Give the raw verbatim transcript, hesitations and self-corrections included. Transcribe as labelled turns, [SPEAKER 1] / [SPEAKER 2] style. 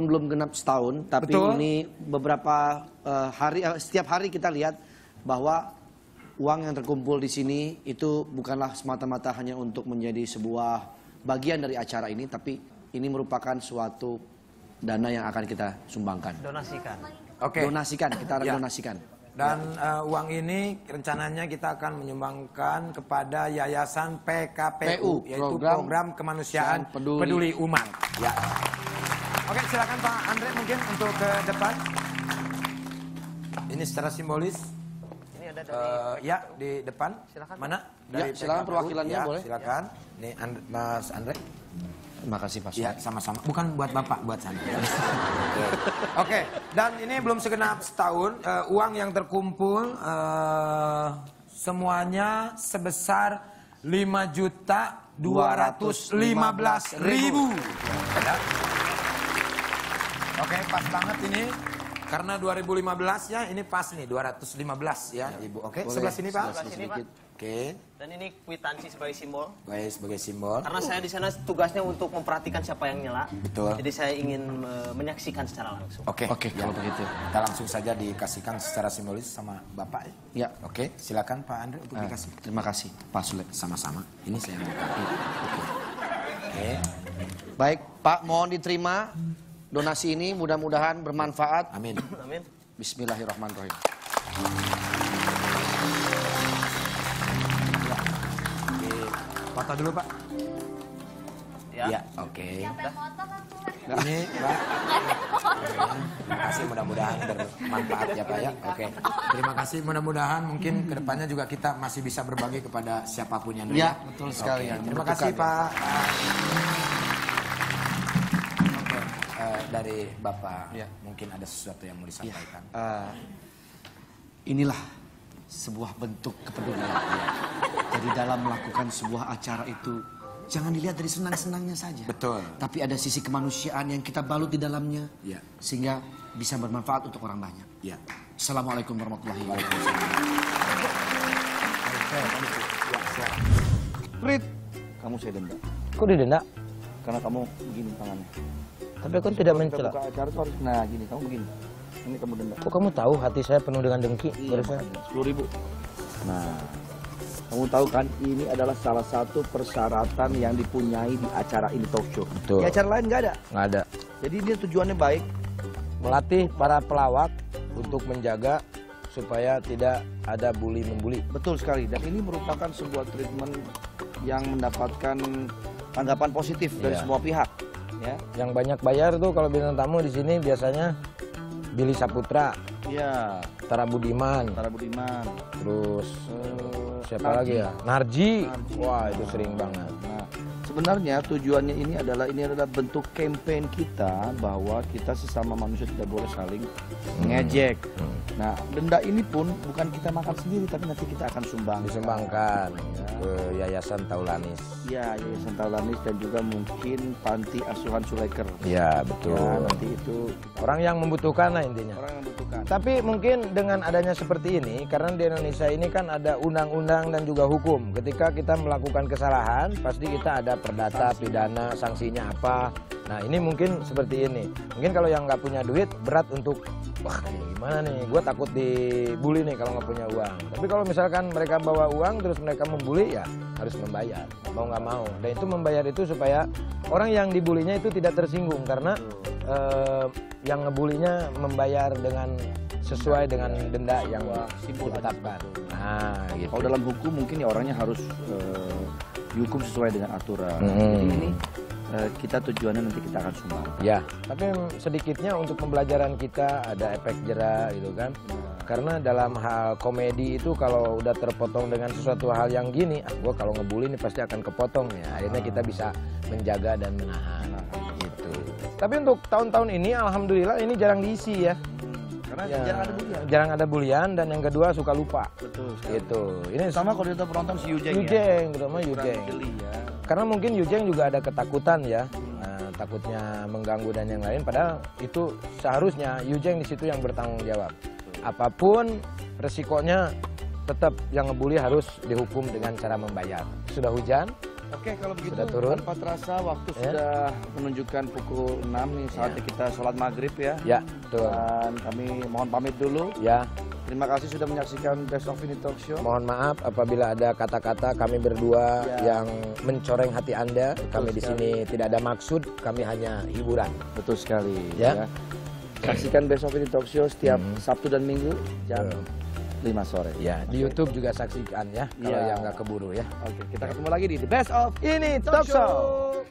[SPEAKER 1] walaupun belum genap setahun, tapi
[SPEAKER 2] Betul.
[SPEAKER 1] ini beberapa uh, hari, uh, setiap hari kita lihat bahwa uang yang terkumpul di sini itu bukanlah semata-mata hanya untuk menjadi sebuah bagian dari acara ini, tapi ini merupakan suatu dana yang akan kita sumbangkan.
[SPEAKER 3] Donasikan.
[SPEAKER 2] Oke.
[SPEAKER 1] Donasikan, kita akan
[SPEAKER 2] Ya.
[SPEAKER 1] donasikan.
[SPEAKER 2] Dan uh, uang ini rencananya kita akan menyumbangkan kepada Yayasan P K P U,
[SPEAKER 1] P U,
[SPEAKER 2] yaitu
[SPEAKER 1] Program
[SPEAKER 2] Program Kemanusiaan
[SPEAKER 1] Peduli.
[SPEAKER 2] Peduli Umat. Ya. Oke, silakan Pak Andre mungkin untuk ke depan. Ini secara simbolis.
[SPEAKER 3] Ini ada dari
[SPEAKER 2] Uh, ya di depan.
[SPEAKER 3] Silakan.
[SPEAKER 2] Mana?
[SPEAKER 1] Ya, silakan
[SPEAKER 2] P K P U.
[SPEAKER 1] perwakilannya,
[SPEAKER 2] Ya,
[SPEAKER 1] boleh.
[SPEAKER 2] Silakan. Nih And- Mas Andre.
[SPEAKER 1] Terima kasih Pak
[SPEAKER 2] Ya,
[SPEAKER 1] Sule.
[SPEAKER 2] sama-sama. Bukan buat Bapak, buat saya. Oke. Oke, dan ini belum segenap setahun, eh, uang yang terkumpul eh, semuanya sebesar lima juta dua ratus lima belas ribu. Ya. Oke, pas banget ini. Karena dua ribu lima belas ya, ini pas nih dua ratus lima belas ya, Ibu. Oke,
[SPEAKER 1] Boleh,
[SPEAKER 2] sebelah sini Pak.
[SPEAKER 1] sebelah
[SPEAKER 3] sini, Pak.
[SPEAKER 2] Oke,
[SPEAKER 3] dan ini kwitansi sebagai simbol.
[SPEAKER 2] baik sebagai simbol.
[SPEAKER 3] Karena saya di sana tugasnya untuk memperhatikan siapa yang nyela.
[SPEAKER 2] Betul.
[SPEAKER 3] Jadi saya ingin uh, menyaksikan secara langsung.
[SPEAKER 2] Oke,
[SPEAKER 1] Oke, kalau begitu.
[SPEAKER 2] Kita langsung saja dikasihkan secara simbolis sama Bapak.
[SPEAKER 1] Ya.
[SPEAKER 2] Oke, silakan Pak Andre untuk
[SPEAKER 1] Ah,
[SPEAKER 2] dikasih.
[SPEAKER 1] terima kasih Pak Sule.
[SPEAKER 2] Sama-sama. Ini saya buka. Oke. Oke.
[SPEAKER 1] Baik, Pak, mohon diterima donasi ini, mudah-mudahan bermanfaat.
[SPEAKER 2] Amin.
[SPEAKER 3] Amin.
[SPEAKER 1] Bismillahirrahmanirrahim.
[SPEAKER 2] Oke. Foto dulu Pak.
[SPEAKER 3] Ya.
[SPEAKER 2] Ya, oke. Ini Pak. Terima kasih, mudah-mudahan bermanfaat ya Pak ya. Oke. Terima kasih, mudah-mudahan mungkin kedepannya juga kita masih bisa berbagi kepada siapapun yang
[SPEAKER 1] Ya, betul sekali.
[SPEAKER 2] Oke,
[SPEAKER 1] Yang
[SPEAKER 2] terima
[SPEAKER 1] membutuhkan,
[SPEAKER 2] kasih
[SPEAKER 1] ya.
[SPEAKER 2] Pak. Oke, eh, dari Bapak
[SPEAKER 1] Ya.
[SPEAKER 2] mungkin ada sesuatu yang mau disampaikan.
[SPEAKER 1] Uh, inilah sebuah bentuk kepedulian. Jadi dalam melakukan sebuah acara itu, jangan dilihat dari senang-senangnya saja.
[SPEAKER 2] Betul.
[SPEAKER 1] Tapi ada sisi kemanusiaan yang kita balut di dalamnya.
[SPEAKER 2] Ya.
[SPEAKER 1] Sehingga bisa bermanfaat untuk orang banyak.
[SPEAKER 2] Ya.
[SPEAKER 1] Assalamualaikum warahmatullahi wabarakatuh. Rit, kamu saya denda.
[SPEAKER 4] Kok didenda?
[SPEAKER 1] Karena kamu begini tangannya.
[SPEAKER 4] Tapi kan tidak mencela.
[SPEAKER 1] Buka acara tuh harus, nah gini, kamu begini. Ini kamu denda.
[SPEAKER 4] Kok kamu tahu hati saya penuh dengan dengki barusan?
[SPEAKER 1] Sepuluh ribu. Nah, kamu tahu kan ini adalah salah satu persyaratan yang dipunyai di acara ini talk show.
[SPEAKER 4] Betul.
[SPEAKER 1] Di acara lain nggak ada.
[SPEAKER 4] Nggak ada.
[SPEAKER 1] Jadi dia tujuannya baik.
[SPEAKER 4] Melatih para pelawak untuk menjaga supaya tidak ada bully-membuli.
[SPEAKER 1] Betul sekali. Dan ini merupakan sebuah treatment yang mendapatkan tanggapan positif dari
[SPEAKER 4] Iya.
[SPEAKER 1] semua pihak. Ya.
[SPEAKER 4] Yang banyak bayar tuh kalau bintang tamu di sini biasanya Billy Saputra,
[SPEAKER 1] Iya.
[SPEAKER 4] Tara Budiman,
[SPEAKER 1] Tara Budiman.
[SPEAKER 4] terus
[SPEAKER 1] Eh,
[SPEAKER 4] siapa
[SPEAKER 1] Narji.
[SPEAKER 4] lagi ya? Narji.
[SPEAKER 1] Narji.
[SPEAKER 4] Wah, itu sering banget.
[SPEAKER 1] Nah, sebenarnya tujuannya ini adalah ini adalah bentuk campaign kita bahwa kita sesama manusia tidak boleh saling ngejek. Nah, denda ini pun bukan kita makan sendiri tapi nanti kita akan sumbang.
[SPEAKER 4] Disumbangkan
[SPEAKER 1] Ya.
[SPEAKER 4] ke Yayasan Taulanis.
[SPEAKER 1] Ya, Yayasan Taulanis dan juga mungkin Panti Asuhan Suleker.
[SPEAKER 4] Ya,
[SPEAKER 1] Ya,
[SPEAKER 4] betul.
[SPEAKER 1] nanti itu
[SPEAKER 4] Orang yang membutuhkan lah intinya.
[SPEAKER 1] orang yang membutuhkan.
[SPEAKER 4] Tapi mungkin dengan adanya seperti ini, karena di Indonesia ini kan ada undang-undang dan juga hukum. Ketika kita melakukan kesalahan, pasti kita ada perdata, pidana, sanksinya apa. Nah ini mungkin seperti ini. Mungkin kalau yang nggak punya duit, berat untuk, wah ini gimana nih, gue takut dibully nih kalau nggak punya uang. Tapi kalau misalkan mereka bawa uang, terus mereka membuli, ya harus membayar, mau nggak mau. Dan itu membayar itu supaya orang yang dibulinya itu tidak tersinggung, karena eh, yang ngebulinya membayar dengan sesuai dengan denda yang ditetapkan. Nah, gitu.
[SPEAKER 1] Kalau dalam hukum mungkin ya orangnya harus eh, dihukum sesuai dengan aturan.
[SPEAKER 4] Hmm.
[SPEAKER 1] Jadi ini eh, kita tujuannya nanti kita akan sumbang.
[SPEAKER 4] Ya, tapi sedikitnya untuk pembelajaran kita ada efek jera gitu kan. Karena dalam hal komedi itu kalau udah terpotong dengan sesuatu hal yang gini, ah, gue kalau ngebully ini pasti akan kepotong ya. Akhirnya kita bisa menjaga dan menahan gitu. Tapi untuk tahun-tahun ini alhamdulillah ini jarang diisi ya.
[SPEAKER 1] Karena
[SPEAKER 4] Ya,
[SPEAKER 1] jarang ada bulian.
[SPEAKER 4] jarang ada bulian dan yang kedua suka lupa.
[SPEAKER 1] Betul.
[SPEAKER 4] Gitu. Ini
[SPEAKER 1] Sama kalau kita penonton si Yujeng,
[SPEAKER 4] Yujeng,
[SPEAKER 1] ya.
[SPEAKER 4] terutama
[SPEAKER 1] Kurang
[SPEAKER 4] Yujeng.
[SPEAKER 1] geli ya.
[SPEAKER 4] Karena mungkin Yujeng juga ada ketakutan ya, nah, takutnya mengganggu dan yang lain. Padahal itu seharusnya Yujeng di situ yang bertanggung jawab. Apapun resikonya, tetap yang ngebully harus dihukum dengan cara membayar. Sudah hujan,
[SPEAKER 1] Oke, kalau begitu
[SPEAKER 4] Sudah turun.
[SPEAKER 1] tanpa terasa waktu
[SPEAKER 4] Ya.
[SPEAKER 1] sudah menunjukkan pukul enam nih saatnya kita sholat maghrib ya.
[SPEAKER 4] Ya, betul.
[SPEAKER 1] Dan kami mohon pamit dulu.
[SPEAKER 4] Ya,
[SPEAKER 1] Terima kasih sudah menyaksikan Best of Ini Talk Show.
[SPEAKER 4] mohon maaf apabila ada kata-kata kami berdua
[SPEAKER 1] Ya.
[SPEAKER 4] yang mencoreng hati Anda. Kami di
[SPEAKER 1] sekali.
[SPEAKER 4] sini tidak ada maksud, kami hanya hiburan.
[SPEAKER 1] Betul sekali.
[SPEAKER 4] Ya.
[SPEAKER 1] Saksikan Best of Ini Talk Show setiap Sabtu dan Minggu jam
[SPEAKER 4] Betul.
[SPEAKER 1] lima sore.
[SPEAKER 4] Ya, di YouTube juga saksikan ya, kalau
[SPEAKER 1] Ya.
[SPEAKER 4] yang nggak keburu ya.
[SPEAKER 1] Oke, kita ketemu lagi di The Best of
[SPEAKER 4] Ini
[SPEAKER 1] Talk
[SPEAKER 4] Talk Show.
[SPEAKER 1] Show.